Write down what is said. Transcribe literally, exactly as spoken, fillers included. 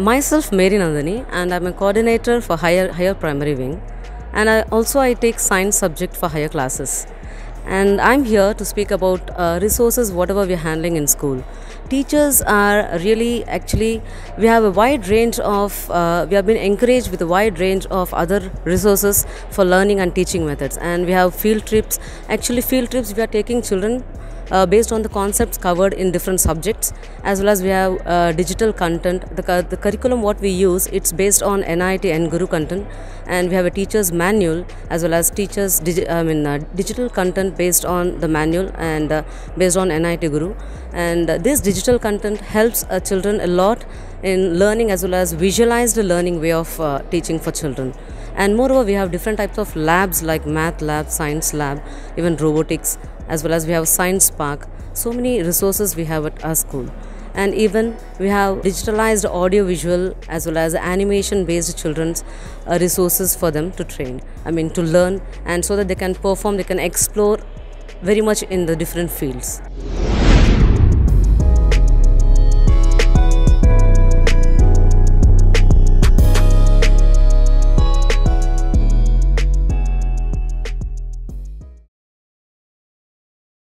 Myself Mary Nandini, and I'm a coordinator for higher higher primary wing, and I also I take science subject for higher classes. And I'm here to speak about uh, resources whatever we're handling in school. Teachers are really actually we have a wide range of uh, we have been encouraged with a wide range of other resources for learning and teaching methods, and we have field trips. Actually, field trips we are taking children Uh, based on the concepts covered in different subjects, as well as we have uh, digital content. The, cu the curriculum what we use, it's based on N I T and Guru content, and we have a teacher's manual as well as teachers I mean uh, digital content based on the manual and uh, based on N I T Guru. And uh, this digital content helps uh, children a lot in learning as well as visualized learning way of uh, teaching for children. And moreover, we have different types of labs like math lab, science lab, even robotics, as well as we have science park. So many resources we have at our school. And even we have digitalized audio visual as well as animation based children's uh, resources for them to train, I mean to learn, and so that they can perform, they can explore very much in the different fields.